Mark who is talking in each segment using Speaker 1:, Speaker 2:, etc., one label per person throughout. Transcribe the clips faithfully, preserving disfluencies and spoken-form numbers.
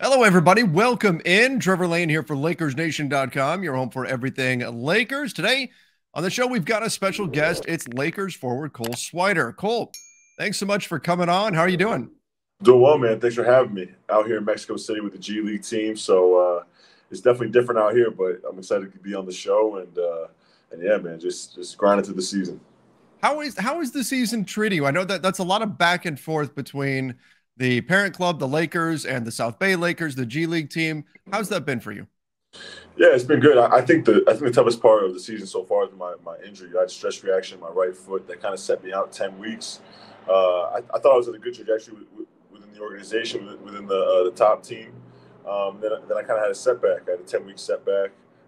Speaker 1: Hello, everybody. Welcome in. Trevor Lane here for Lakers Nation dot com, your home for everything Lakers. Today on the show, we've got a special guest. It's Lakers forward Cole Swider. Cole, thanks so much for coming on. How are you doing?
Speaker 2: Doing well, man. Thanks for having me out here in Mexico City with the G League team. So uh, it's definitely different out here, but I'm excited to be on the show and uh, and yeah, man, just just grinding through the season.
Speaker 1: How is how is the season treating you? I know that that's a lot of back and forth between the parent club, the Lakers, and the South Bay Lakers, the G League team. How's that been for you?
Speaker 2: Yeah, it's been good. I, I think the I think the toughest part of the season so far is my, my injury. I had stress reaction in my right foot that kind of set me out ten weeks. Uh, I, I thought I was in a good trajectory with, with, within the organization, within, within the uh, the top team. Um, then then I kind of had a setback. I had a ten week setback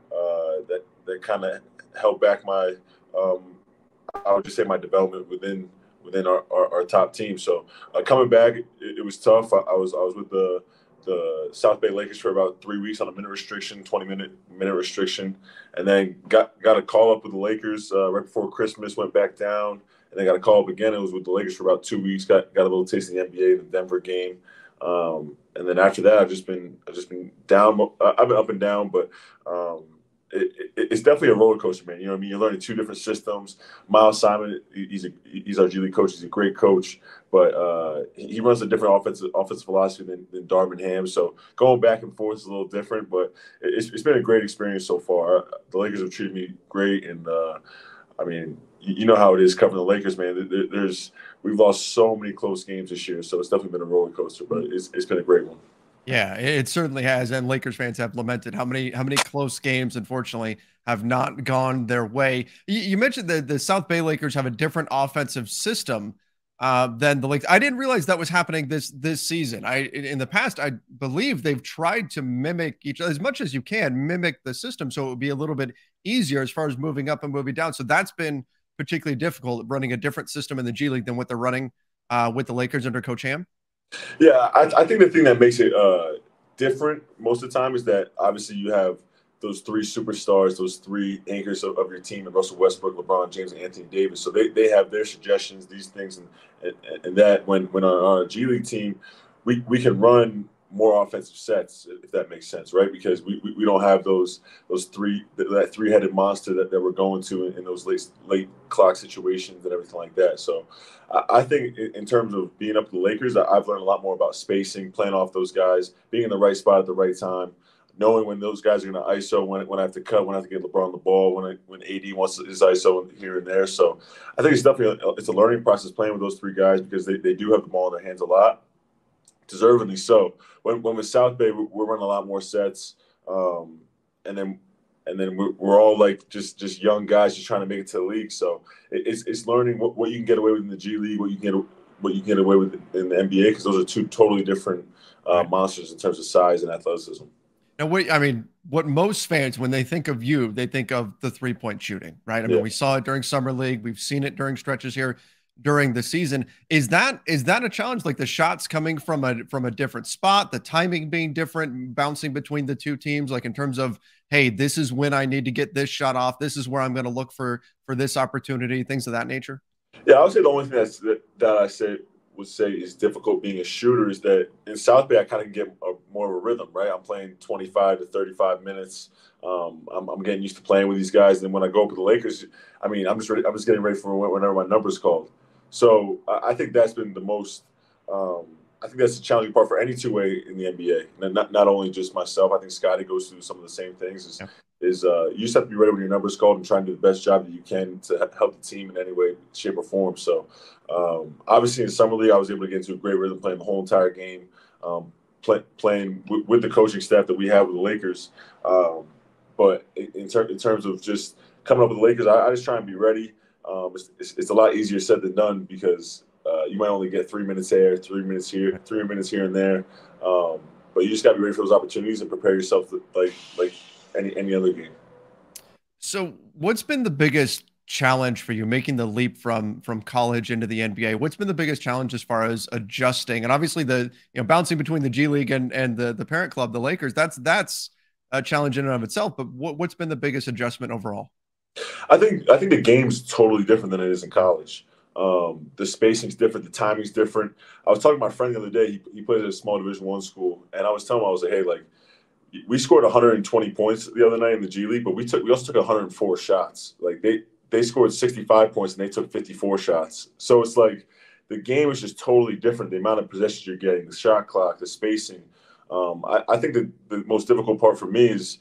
Speaker 2: uh, that that kind of held back my um, I would just say my development within within our, our, our top team. So uh, coming back, it, it was tough. I, I was I was with the the South Bay Lakers for about three weeks on a minute restriction, twenty minute minute restriction, and then got got a call up with the Lakers uh, right before Christmas. Went back down, and then got a call up again. It was with the Lakers for about two weeks. Got got a little taste of the N B A, the Denver game. Um, and then after that, I've just been I've just been down. I've been up and down, but um, it, it, it's definitely a roller coaster, man. You know what I mean? You're learning two different systems. Miles Simon, he's a, he's our G League coach. He's a great coach, but uh, he runs a different offensive offensive philosophy than, than Darvin Ham. So going back and forth is a little different, but it's, it's been a great experience so far. The Lakers have treated me great, and uh, I mean, you know how it is covering the Lakers, man. There, there's we've lost so many close games this year, so it's definitely been a roller coaster, but it's it's been a great one.
Speaker 1: Yeah, it certainly has, and Lakers fans have lamented how many how many close games, unfortunately, have not gone their way. You, you mentioned that the South Bay Lakers have a different offensive system uh, than the Lakers. I didn't realize that was happening this this season. I in the past, I believe they've tried to mimic each as much as you can mimic the system, so it would be a little bit easier as far as moving up and moving down. So that's been particularly difficult running a different system in the G League than what they're running uh, with the Lakers under Coach Ham.
Speaker 2: Yeah, I, I think the thing that makes it uh, different most of the time is that obviously you have those three superstars, those three anchors of, of your team, and Russell Westbrook, LeBron James, and Anthony Davis. So they, they have their suggestions, these things, and and, and that when when on our G League team, we, we can run more offensive sets, if that makes sense, right? Because we, we, we don't have those those three that three headed monster that, that we're going to in, in those late late clock situations and everything like that. So I, I think in, in terms of being up to the Lakers, I, I've learned a lot more about spacing, playing off those guys, being in the right spot at the right time, knowing when those guys are going to I S O, when when I have to cut, when I have to get LeBron the ball, when I, when A D wants his I S O here and there. So I think it's definitely a, it's a learning process playing with those three guys because they, they do have the ball in their hands a lot. Deservedly so. When when with South Bay, we're running a lot more sets, um, and then and then we're, we're all like just just young guys just trying to make it to the league. So it's it's learning what, what you can get away with in the G League, what you can get what you can get away with in the N B A, because those are two totally different uh,
Speaker 1: Right.
Speaker 2: monsters in terms of size and athleticism.
Speaker 1: Now, what I mean, what most fans, when they think of you, they think of the three point shooting, right? I mean,
Speaker 2: Yeah.
Speaker 1: we saw it during summer league, we've seen it during stretches here during the season. Is that is that a challenge? Like the shots coming from a from a different spot, the timing being different, bouncing between the two teams, like in terms of, hey, this is when I need to get this shot off. This is where I'm going to look for for this opportunity, things of that nature.
Speaker 2: Yeah, I would say the only thing that's, that that I say would say is difficult being a shooter is that in South Bay I kind of get a, more of a rhythm, right? I'm playing twenty-five to thirty-five minutes. Um, I'm, I'm getting used to playing with these guys. And then when I go up with the Lakers, I mean, I'm just ready. I'm just getting ready for whenever my number's called. So I, I think that's been the most. Um, I think that's the challenging part for any two-way in the N B A. Not not only just myself. I think Scotty goes through some of the same things. Is
Speaker 1: Yeah.
Speaker 2: is uh, you just have to be ready when your number's called and try and do the best job that you can to help the team in any way, shape, or form. So um, obviously in summer league, I was able to get into a great rhythm playing the whole entire game, um, play, playing w- with the coaching staff that we have with the Lakers. Um, but in, in, ter- in terms of just coming up with the Lakers, I, I just try and be ready. Um, it's, it's, it's a lot easier said than done because uh, you might only get three minutes there, three minutes here, three minutes here and there. Um, but you just got to be ready for those opportunities and prepare yourself to, like like any any other game.
Speaker 1: So, what's been the biggest challenge for you making the leap from from college into the N B A? What's been the biggest challenge as far as adjusting? And obviously, the you know bouncing between the G League and and the the parent club, the Lakers. That's that's a challenge in and of itself. But what what's been the biggest adjustment overall?
Speaker 2: I think I think the game's totally different than it is in college. Um, the spacing's different, the timing's different. I was talking to my friend the other day. He, he played at a small Division One school, and I was telling him, I was like, hey, like we scored one hundred twenty points the other night in the G League, but we took we also took one hundred four shots. Like they they scored sixty-five points and they took fifty-four shots. So it's like the game is just totally different. The amount of possessions you're getting, the shot clock, the spacing. Um, I, I think the, the most difficult part for me is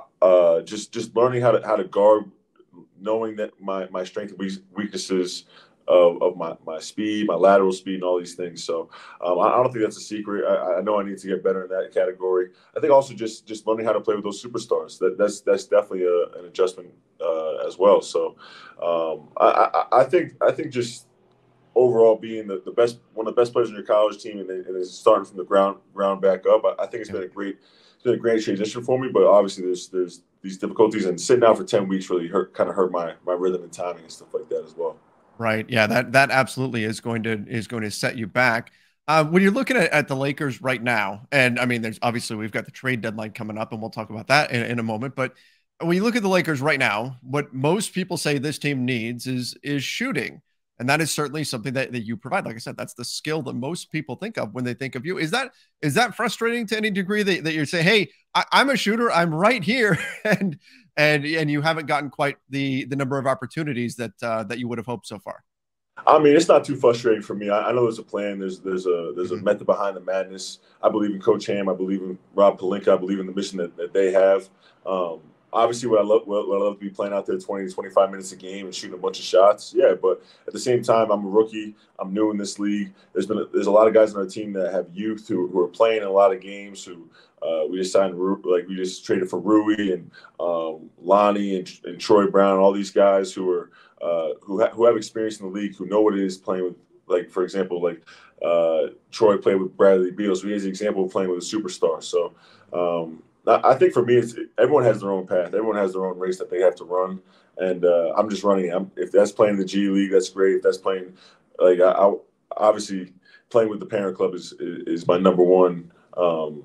Speaker 2: uh, just just learning how to how to guard, knowing that my my strengths and weaknesses of, of my, my speed, my lateral speed, and all these things. So um, I, I don't think that's a secret. I, I know I need to get better in that category. I think also just just learning how to play with those superstars. That that's that's definitely a, an adjustment uh, as well. So um, I, I I think I think just overall being the, the best one of the best players in your college team and, then, and then starting from the ground ground back up. I, I think it's been a great it's been a great transition for me. But obviously there's there's these difficulties, and sitting out for ten weeks really hurt kind of hurt my my rhythm and timing and stuff like that as well.
Speaker 1: Right. Yeah, that that absolutely is going to is going to set you back. Uh, when you're looking at, at the Lakers right now, and I mean, there's obviously we've got the trade deadline coming up, and we'll talk about that in, in a moment. But when you look at the Lakers right now, what most people say this team needs is is shooting, and that is certainly something that, that you provide. Like I said, that's the skill that most people think of when they think of you. Is that is that frustrating to any degree that, that you're saying, hey, I, I'm a shooter, I'm right here, and and and you haven't gotten quite the the number of opportunities that uh, that you would have hoped so far?
Speaker 2: I mean, it's not too frustrating for me. I, I know there's a plan. There's there's a there's a
Speaker 1: Mm-hmm.
Speaker 2: method behind the madness. I believe in Coach Ham. I believe in Rob Pelinka. I believe in the mission that, that they have. Um, obviously, what I love what, what I love to be playing out there twenty to twenty-five minutes a game and shooting a bunch of shots. Yeah, but at the same time, I'm a rookie. I'm new in this league. There's been a, there's a lot of guys on our team that have youth who, who are playing in a lot of games. Who uh, we just signed, like we just traded for Rui and um, Lonnie and, and Troy Brown. All these guys who are. Uh, who, ha- who have experience in the league, who know what it is playing with, like, for example, like uh, Troy played with Bradley Beal, so he has an example of playing with a superstar. So um, I, I think for me, it's, everyone has their own path. Everyone has their own race that they have to run, and uh, I'm just running. I'm, if that's playing in the G League, that's great. If that's playing, like, I, I obviously playing with the parent club is is, is my number one um,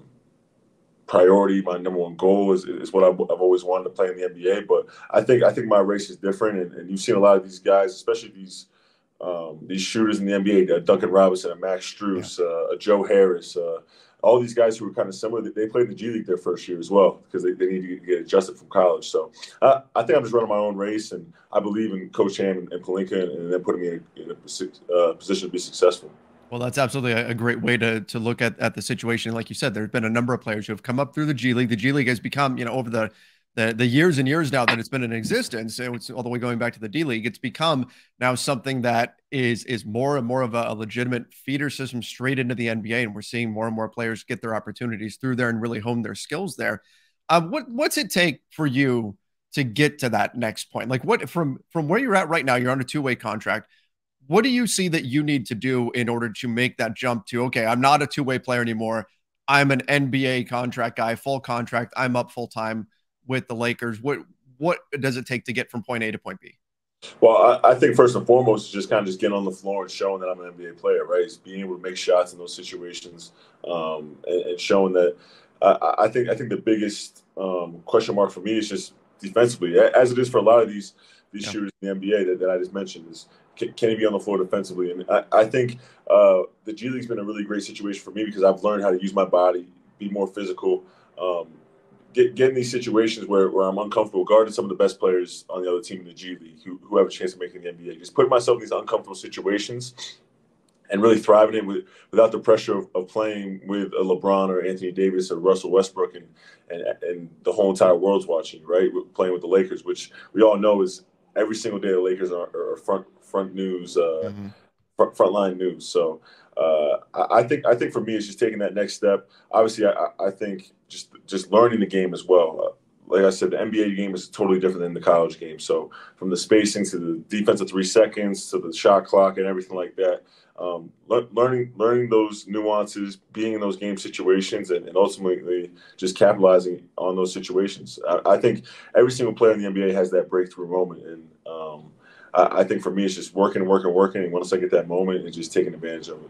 Speaker 2: priority. My number one goal is, is what I've, I've always wanted to play in the N B A. But I think I think my race is different, and, and you've seen a lot of these guys, especially these um, these shooters in the N B A, uh, Duncan Robinson, a Max Strus,
Speaker 1: Yeah.
Speaker 2: uh, a Joe Harris, uh, all these guys who were kind of similar. They played in the G League their first year as well because they, they need to get adjusted from college. So uh, I think I'm just running my own race, and I believe in Coach Ham and, and Pelinka, and, and then putting me in, in a uh, position to be successful.
Speaker 1: Well, that's absolutely a, a great way to to look at, at the situation. Like you said, there's been a number of players who have come up through the G League. The G League has become, you know, over the the, the years and years now that it's been in existence, and it's all the way going back to the D League, it's become now something that is is more and more of a, a legitimate feeder system straight into the N B A, and we're seeing more and more players get their opportunities through there and really hone their skills there. Uh, what what's it take for you to get to that next point? Like what from from where you're at right now, you're on a two-way contract. What do you see that you need to do in order to make that jump to, okay, I'm not a two-way player anymore. I'm an N B A contract guy, full contract. I'm up full time with the Lakers. What what does it take to get from point A to point B?
Speaker 2: Well, I, I think first and foremost is just kind of just getting on the floor and showing that I'm an N B A player, right? It's being able to make shots in those situations um, and, and showing that. Uh, I think I think the biggest um, question mark for me is just defensively, as it is for a lot of these these yeah. shooters in the N B A that, that I just mentioned. Is can, can he be on the floor defensively? And I, I think uh, the G League's been a really great situation for me because I've learned how to use my body, be more physical. Um, Get, get in these situations where, where I'm uncomfortable guarding some of the best players on the other team in the G League who, who have a chance to make it in the N B A. Just putting myself in these uncomfortable situations and really thriving in with without the pressure of, of playing with a LeBron or Anthony Davis or Russell Westbrook and and, and the whole entire world's watching, right? We're playing with the Lakers, which we all know is every single day the Lakers are, are front front news, uh, mm-hmm. front frontline news. So uh, I, I think I think for me it's just taking that next step. Obviously, I, I think just just learning the game as well. Uh, like I said, the N B A game is totally different than the college game. So from the spacing to the defensive three seconds to the shot clock and everything like that, um, le- learning learning those nuances, being in those game situations, and, and ultimately just capitalizing on those situations. I, I think every single player in the N B A has that breakthrough moment, and um, I, I think for me it's just working, working, working. And once I get that moment, and just taking advantage of it.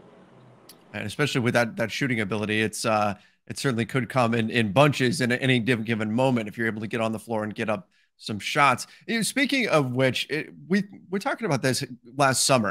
Speaker 1: And especially with that that shooting ability, it's uh, it certainly could come in in bunches in any given moment if you're able to get on the floor and get up some shots. You know, speaking of which, it, we we're talking about this last summer.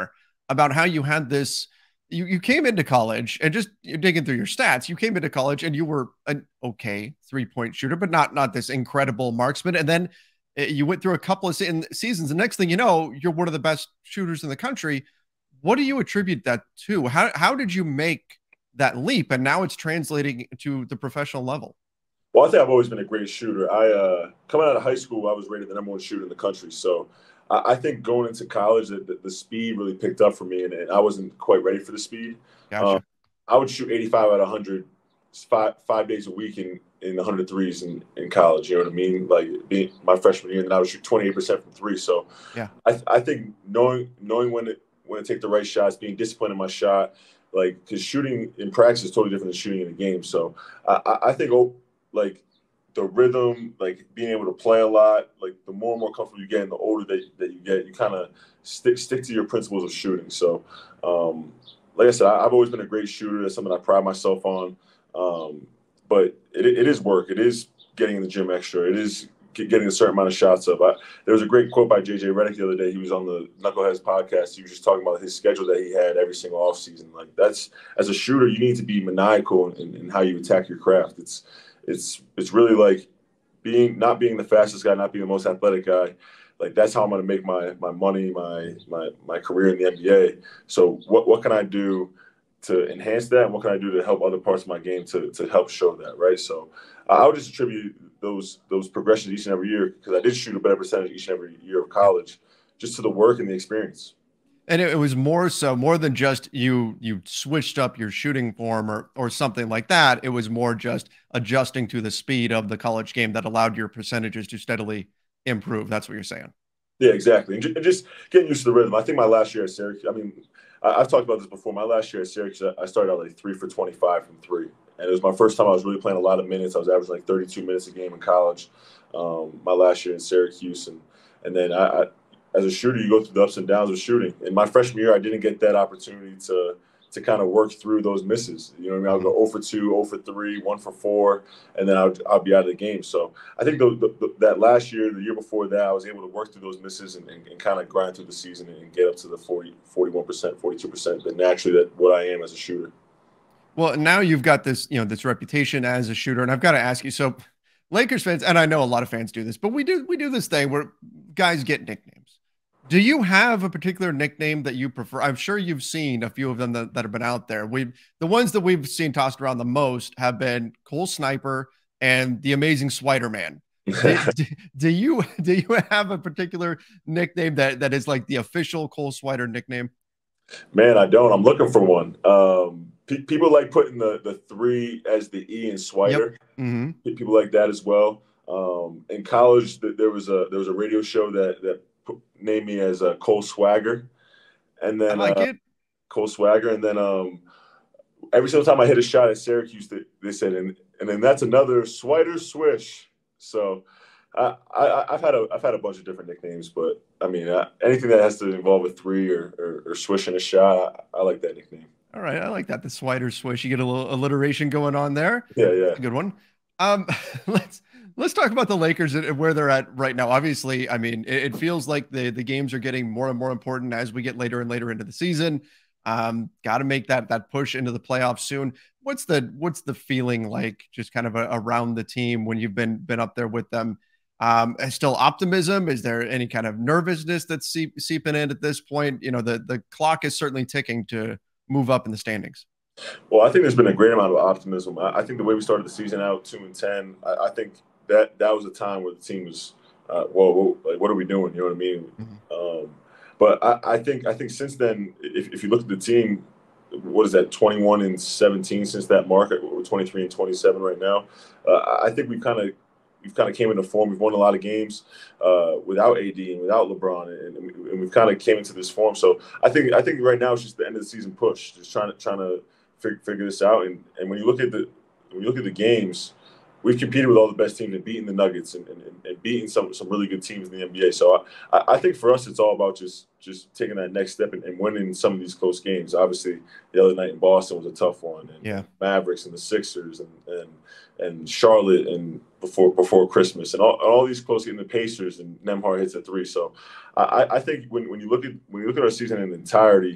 Speaker 1: about how you had this. You, you came into college and just you're digging through your stats. You came into college and you were an okay three point shooter, but not not this incredible marksman. And then uh, you went through a couple of se- seasons. The next thing you know, you're one of the best shooters in the country. What do you attribute that to? How how did you make that leap, and now it's translating to the professional level?
Speaker 2: Well, I think I've always been a great shooter. I uh, coming out of high school, I was rated the number one shooter in the country. So I, I think going into college, the, the, the speed really picked up for me, and, and I wasn't quite ready for the speed. Um,
Speaker 1: Gotcha.
Speaker 2: I would shoot eighty-five out of one hundred five, five days a week in, in one hundred threes in, in college. You know what I mean? Like being my freshman year, and I would shoot twenty-eight percent from three. So
Speaker 1: Yeah.
Speaker 2: I, I think knowing knowing when to, when to take the right shots, being disciplined in my shot, like because shooting in practice is totally different than shooting in a game. So I, I, I think oh, like the rhythm, like being able to play a lot, like the more and more comfortable you get and the older that, that you get, you kind of stick stick to your principles of shooting. So, um, like I said, I, I've always been a great shooter. That's something I pride myself on. Um, but it, it is work. It is getting in the gym extra. It is getting a certain amount of shots up. I, there was a great quote by J J Redick the other day. He was on the Knuckleheads podcast. He was just talking about his schedule that he had every single offseason. Like that's, as a shooter, you need to be maniacal in, in how you attack your craft. It's, It's it's really like being not being the fastest guy, not being the most athletic guy. Like that's how I'm going to make my my money, my my my career in the N B A. So what what can I do to enhance that, and what can I do to help other parts of my game to to help show that, right? So uh, I would just attribute those those progressions each and every year because I did shoot a better percentage each and every year of
Speaker 1: Yeah.
Speaker 2: college, just to the work and the experience.
Speaker 1: And it, it was more so more than just you you switched up your shooting form or or something like that. It was more just adjusting to the speed of the college game that allowed your percentages to steadily improve. That's what you're saying.
Speaker 2: Yeah, exactly. And, ju- and just getting used to the rhythm. I think my last year at Syracuse, I mean, I, I've talked about this before. My last year at Syracuse, I I started out like three for twenty-five from three. And it was my first time I was really playing a lot of minutes. I was averaging like thirty-two minutes a game in college, um, my last year in Syracuse. And, and then I, I, as a shooter, you go through the ups and downs of shooting. In my freshman year, I didn't get that opportunity to to kind of work through those misses. You know what I mean? I'll go zero for two, zero for three, one for four, and then I'll, I'll be out of the game. So I think the, the, that last year, the year before that, I was able to work through those misses and, and, and kind of grind through the season and get up to the forty, forty-one percent, forty-two percent, that naturally that what I am as a shooter.
Speaker 1: Well, now you've got this, you know, this reputation as a shooter, and I've got to ask you. So, Lakers fans, and I know a lot of fans do this, but we do we do this thing where guys get nicknames. Do you have a particular nickname that you prefer? I'm sure you've seen a few of them that, that have been out there. We've the ones that we've seen tossed around the most have been Cole Sniper and the Amazing Swider Man. Do, do, do you do you have a particular nickname that that is like the official Cole Swider nickname?
Speaker 2: Man, I don't. I'm looking for one. Um, pe- people like putting the, the three as the E in
Speaker 1: Yep.
Speaker 2: Swider.
Speaker 1: Mm-hmm.
Speaker 2: People like that as well. Um, in college, th- there was a there was a radio show that that put, named me as uh, Cole Swagger, and
Speaker 1: I
Speaker 2: then
Speaker 1: like
Speaker 2: uh,
Speaker 1: it.
Speaker 2: Cole Swagger, and then um, every single time I hit a shot at Syracuse, they, they said, and and then that's another Swider swish. So I, I I've had a I've had a bunch of different nicknames, but I mean uh, anything that has to involve a three or or, or swishing a shot, I, I like that nickname.
Speaker 1: All right, I like that. The Swider swish. You get a little alliteration going on there.
Speaker 2: Yeah, yeah.
Speaker 1: That's a good one. Um, let's let's talk about the Lakers and where they're at right now. Obviously, I mean, it, it feels like the the games are getting more and more important as we get later and later into the season. Um, got to make that that push into the playoffs soon. What's the what's the feeling like, just kind of a, around the team when you've been been up there with them? Um, is still optimism? Is there any kind of nervousness that's seep, seeping in at this point? You know, the the clock is certainly ticking to move up in the standings.
Speaker 2: Well, I think there's been a great amount of optimism. I, I think the way we started the season out two and ten, I, I think that that was a time where the team was, uh, whoa, whoa, like what are we doing? You know what I mean?
Speaker 1: Mm-hmm.
Speaker 2: Um, but I, I think I think since then, if, if you look at the team, what is that, twenty-one and seventeen since that mark? We're twenty-three and twenty-seven right now. Uh, I think we kind of we've kind of came into form. We've won a lot of games uh, without A D and without LeBron, and, and we've kind of came into this form. So I think I think right now it's just the end of the season push, just trying to trying to figure, figure this out. And, and when you look at the when you look at the games, we've competed with all the best teams and beaten the Nuggets and, and, and beaten some some really good teams in the N B A. So I, I think for us, it's all about just just taking that next step and, and winning some of these close games. Obviously, the other night in Boston was a tough one, and
Speaker 1: Yeah.
Speaker 2: Mavericks and the Sixers and and and Charlotte and before before Christmas and all, all these close games, the Pacers and Nemhard hits a three. So I, I think when, when you look at when you look at our season in entirety,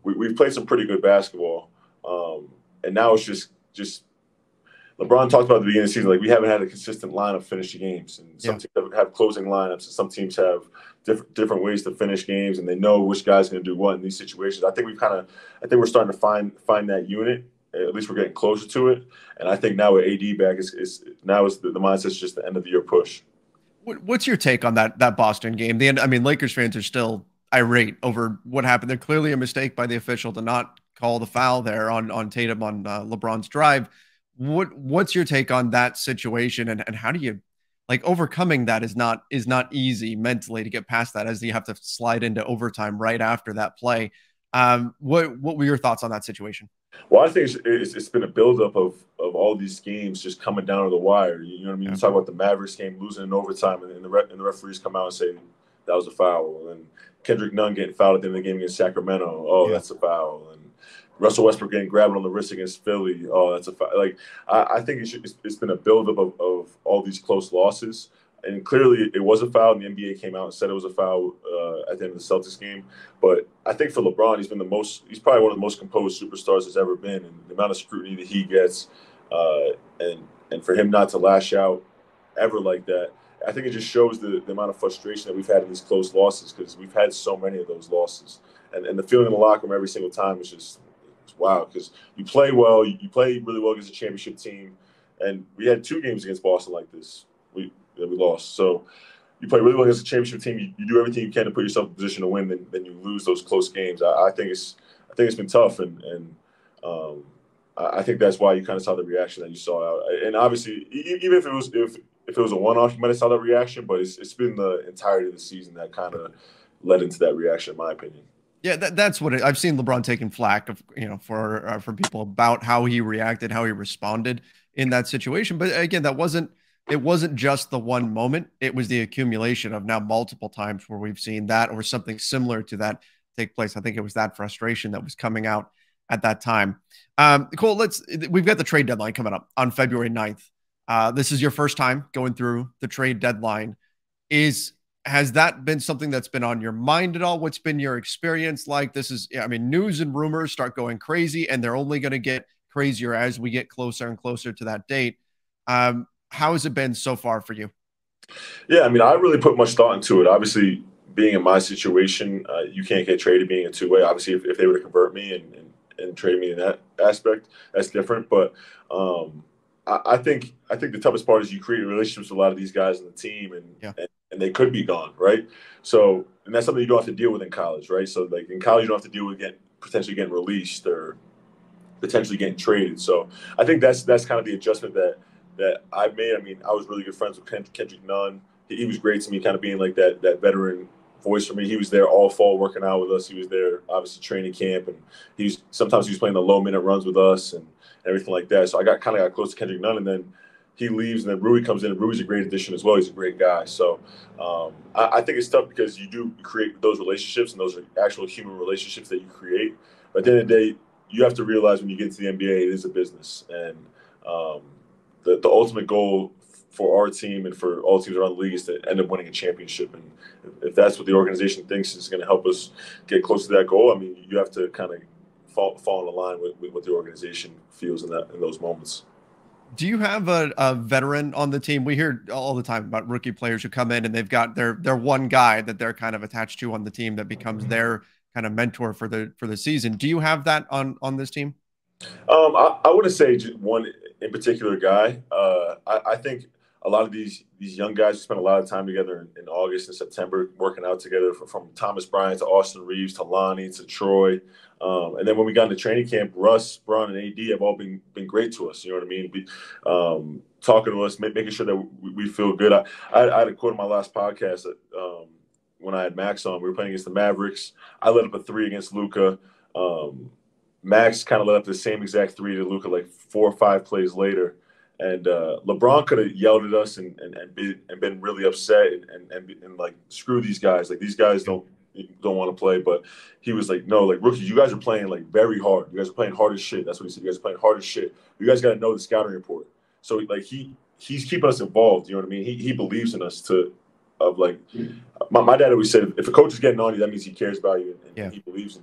Speaker 2: we, we've played some pretty good basketball, um, and now it's just just LeBron talked about at the beginning of the season, like we haven't had a consistent lineup finish the games, and some yeah. teams have closing lineups, and some teams have different different ways to finish games, and they know which guy's going to do what in these situations. I think we've kind of, I think we're starting to find find that unit. At least we're getting closer to it, and I think now with A D back, is is now is the, the mindset's just the end of the year push.
Speaker 1: What's your take on that that Boston game? The end, I mean, Lakers fans are still irate over what happened. They're clearly a mistake by the official to not call the foul there on on Tatum on uh, LeBron's drive. What what's your take on that situation, and, and how do you like overcoming that is not is not easy mentally to get past that, as you have to slide into overtime right after that play. Um, what what were your thoughts on that situation?
Speaker 2: Well, I think it's, it's, it's been a buildup of of all these games just coming down to the wire. You know what I mean? Yeah. You talk about the Mavericks game losing in overtime, and, and the re and the referees come out and say that was a foul, and Kendrick Nunn getting fouled at the end of the game against Sacramento. Oh, yeah. That's a foul. And Russell Westbrook getting grabbed on the wrist against Philly. Oh, that's a foul. Like I, I think it should, it's, it's been a buildup of, of all these close losses. And clearly it was a foul, and the N B A came out and said it was a foul uh, at the end of the Celtics game. But I think for LeBron, he's been the most – he's probably one of the most composed superstars there's ever been. And the amount of scrutiny that he gets, uh, and and for him not to lash out ever like that, I think it just shows the, the amount of frustration that we've had in these close losses, because we've had so many of those losses. And, and the feeling in the locker room every single time is just it's wow, because you play well, you, you play really well against a championship team. And we had two games against Boston like this. We – that we lost. So you play really well against a championship team. You, you do everything you can to put yourself in position to win. Then, then you lose those close games. I, I think it's I think it's been tough, and and um, I, I think that's why you kind of saw the reaction that you saw. And obviously, even if it was if if it was a one-off, you might have saw that reaction. But it's it's been the entirety of the season that kind of led into that reaction, in my opinion.
Speaker 1: Yeah, that, that's what it, I've seen LeBron taking flack of, you know, for uh, for people about how he reacted, how he responded in that situation. But again, that wasn't. It wasn't just the one moment. It was the accumulation of now multiple times where we've seen that or something similar to that take place. I think it was that frustration that was coming out at that time. Um, Cole, let's, we've got the trade deadline coming up on February ninth. Uh, this is your first time going through the trade deadline. Is, has that been something that's been on your mind at all? What's been your experience like? This is, I mean, news and rumors start going crazy, and they're only going to get crazier as we get closer and closer to that date. Um, How has it been so far for you?
Speaker 2: Yeah, I mean, I really put much thought into it. Obviously, being in my situation, uh, you can't get traded being a two-way. Obviously, if, if they were to convert me and, and, and trade me in that aspect, that's different. But um, I, I think I think the toughest part is you create relationships with a lot of these guys on the team, and, yeah. and and they could be gone, right? So, and that's something you don't have to deal with in college, right? So, like in college, you don't have to deal with getting potentially getting released or potentially getting traded. So, I think that's that's kind of the adjustment that. that I made. I mean, I was really good friends with Kendrick Nunn. He, he was great to me, kind of being like that that veteran voice for me. He was there all fall working out with us. He was there, obviously, training camp, and he was sometimes he was playing the low minute runs with us and everything like that. So I got kind of got close to Kendrick Nunn, and then he leaves, and then Rui comes in. And Rui's a great addition as well. He's a great guy. So um, I, I think it's tough because you do create those relationships, and those are actual human relationships that you create. But at the end of the day, you have to realize when you get into the N B A, it is a business, and um, The, the ultimate goal for our team and for all teams around the league is to end up winning a championship. And if that's what the organization thinks is going to help us get close to that goal, I mean, you have to kind of fall, fall in line with, with what the organization feels in that in those moments.
Speaker 1: Do you have a, a veteran on the team? We hear all the time about rookie players who come in and they've got their their one guy that they're kind of attached to on the team that becomes their kind of mentor for the for the season. Do you have that on on this team?
Speaker 2: Um, I, I wouldn't say just one in particular guy. Uh, I, I think a lot of these these young guys spend a lot of time together in, in August and September working out together, from, from Thomas Bryant to Austin Reeves to Lonnie to Troy. Um, and then when we got into training camp, Russ, Bron, and A D have all been been great to us. You know what I mean? Be, um, talking to us, make, making sure that we, we feel good. I, I, I had a quote in my last podcast that, um, when I had Max on. We were playing against the Mavericks. I let up a three against Luka. Um, Max kind of let up the same exact three to Luka like four or five plays later. And uh, LeBron could have yelled at us and and, and, been, and been really upset and, and, and, and like, screw these guys. Like, these guys don't don't want to play. But he was like, no, like, rookies, you guys are playing like very hard. You guys are playing hard as shit. That's what he said. You guys are playing hard as shit. You guys got to know the scouting report. So like he he's keeping us involved. You know what I mean? He he believes in us to of like my, my dad always said, if a coach is getting on you, that means he cares about you and, and yeah. he believes in you.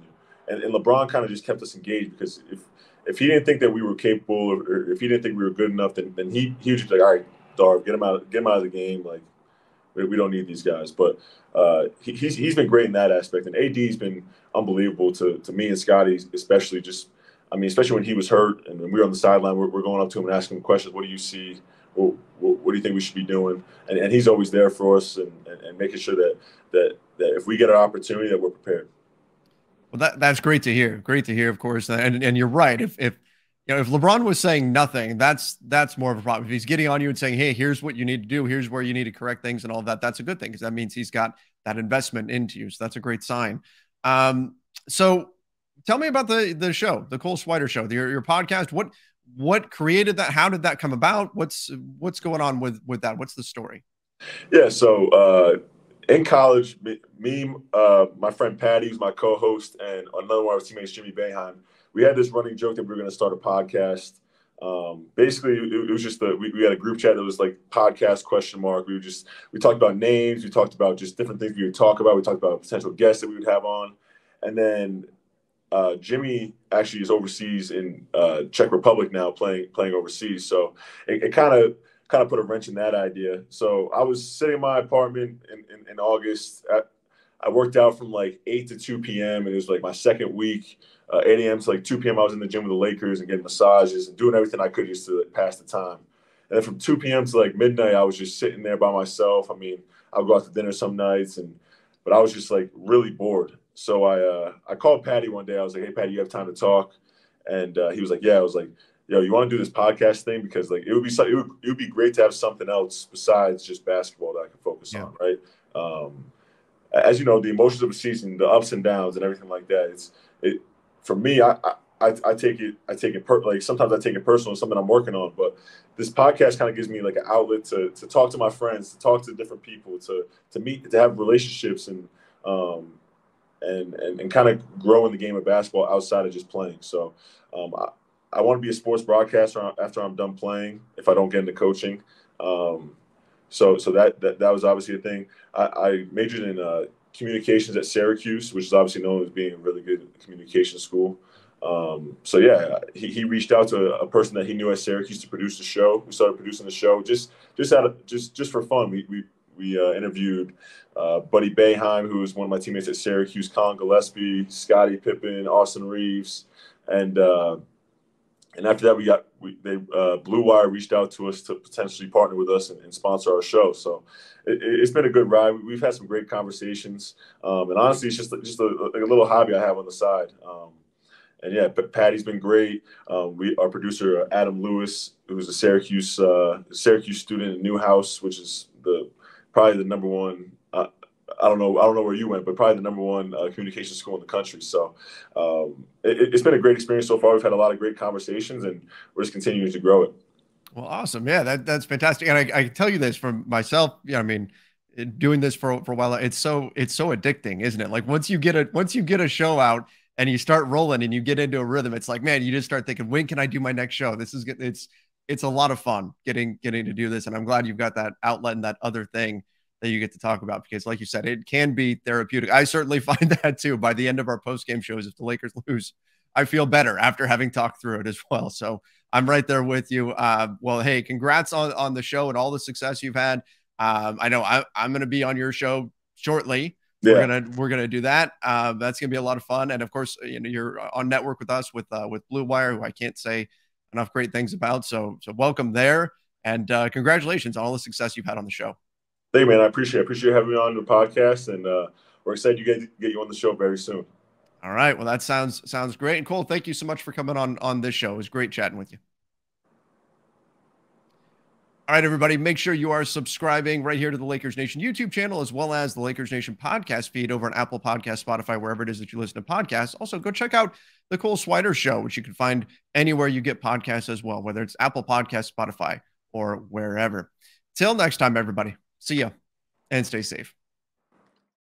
Speaker 2: and, and LeBron kind of just kept us engaged because if if he didn't think that we were capable, or if he didn't think we were good enough, then then he he was just like, all right, Darv, get him out, get him out of the game. Like we, we don't need these guys. But uh, he, he's he's been great in that aspect, and A D's been unbelievable to to me and Scotty, especially. Just I mean, especially when he was hurt and we were on the sideline, we're, we're going up to him and asking him questions. What do you see? What, what, what do you think we should be doing? And, and he's always there for us and, and, and making sure that that that if we get an opportunity, that we're prepared.
Speaker 1: Well, that that's great to hear. Great to hear, of course. And and you're right. If if you know if LeBron was saying nothing, that's that's more of a problem. If he's getting on you and saying, "Hey, here's what you need to do. Here's where you need to correct things," and all that, that's a good thing because that means he's got that investment into you. So that's a great sign. Um, so tell me about the the show, the Cole Swider show, your your podcast. What what created that? How did that come about? What's what's going on with with that? What's the story?
Speaker 2: Yeah. So. Uh, In college, me, uh, my friend Patty, who's my co-host, and another one of our teammates, Jimmy Boeheim, we had this running joke that we were going to start a podcast. Um, basically, it, it was just a, we, we had a group chat that was like podcast question mark. We were just we talked about names, we talked about just different things we would talk about. We talked about potential guests that we would have on, and then uh, Jimmy actually is overseas in uh, Czech Republic now, playing playing overseas. So it kind of. kind of put a wrench in that idea. So I was sitting in my apartment in, in, in August. I, I worked out from like eight to two p.m. and it was like my second week, uh, eight a.m. to like two p.m. I was in the gym with the Lakers and getting massages and doing everything I could just to like, pass the time. And then from two p.m. to like midnight, I was just sitting there by myself. I mean, I would go out to dinner some nights, and but I was just like really bored. So I uh, I called Patty one day. I was like, "Hey, Patty, you have time to talk?" And uh, he was like, "Yeah." I was like, "Yo, you want to do this podcast thing? Because like it would be it would, it would be great to have something else besides just basketball that I can focus
Speaker 1: Yeah.
Speaker 2: on, right?" Um, as you know, the emotions of a season, the ups and downs, and everything like that. It's it for me. I I, I take it I take it per, like sometimes I take it personal. It's something I'm working on, but this podcast kind of gives me like an outlet to to talk to my friends, to talk to different people, to to meet, to have relationships, and um, and and, and kind of grow in the game of basketball outside of just playing. So. Um, I, I want to be a sports broadcaster after I'm done playing, if I don't get into coaching. Um, so so that, that that was obviously a thing. I, I majored in uh, communications at Syracuse, which is obviously known as being a really good communication school. Um, so, yeah, he, he reached out to a, a person that he knew at Syracuse to produce the show. We started producing the show just just out of, just, just for fun. We we, we uh, interviewed uh, Buddy Boeheim, who was one of my teammates at Syracuse, Colin Gillespie, Scottie Pippen, Austin Reeves, and uh, – And after that, we got we, they uh, Blue Wire reached out to us to potentially partner with us and, and sponsor our show. So it, it's been a good ride. We've had some great conversations, um, and honestly, it's just just a, a little hobby I have on the side. Um, and yeah, Patty's been great. Um, we our producer Adam Lewis, who's a Syracuse uh, Syracuse student at Newhouse, which is the probably the number one. Uh, I don't know. I don't know where you went, but probably the number one uh, communication school in the country. So um, it, it's been a great experience so far. We've had a lot of great conversations, and we're just continuing to grow it.
Speaker 1: Well, awesome. Yeah, that that's fantastic. And I, I can tell you this from myself. Yeah, I mean, doing this for for a while, it's so it's so addicting, isn't it? Like once you get a once you get a show out and you start rolling and you get into a rhythm, it's like, man, you just start thinking, when can I do my next show? This is good. It's it's a lot of fun getting getting to do this, and I'm glad you've got that outlet and that other thing that you get to talk about, because like you said, it can be therapeutic. I certainly find that too. By the end of our post-game shows, if the Lakers lose, I feel better after having talked through it as well. So I'm right there with you. Uh, well, hey, congrats on, on the show and all the success you've had. Um, I know I, I'm going to be on your show shortly.
Speaker 2: Yeah.
Speaker 1: We're going to, we're going to do that. Uh, that's going to be a lot of fun. And of course, you know, you're on network with us with, uh, with Blue Wire, who I can't say enough great things about. So, so welcome there. And uh, congratulations on all the success you've had on the show.
Speaker 2: Hey, man, I appreciate it. I appreciate having me on the podcast, and uh, we're excited to get, get you on the show very soon.
Speaker 1: All right. Well, that sounds sounds great. And Cole, thank you so much for coming on on this show. It was great chatting with you. All right, everybody, make sure you are subscribing right here to the Lakers Nation YouTube channel, as well as the Lakers Nation podcast feed over on Apple Podcasts, Spotify, wherever it is that you listen to podcasts. Also, go check out the Cole Swider Show, which you can find anywhere you get podcasts as well, whether it's Apple Podcasts, Spotify, or wherever. Till next time, everybody. See ya and stay safe.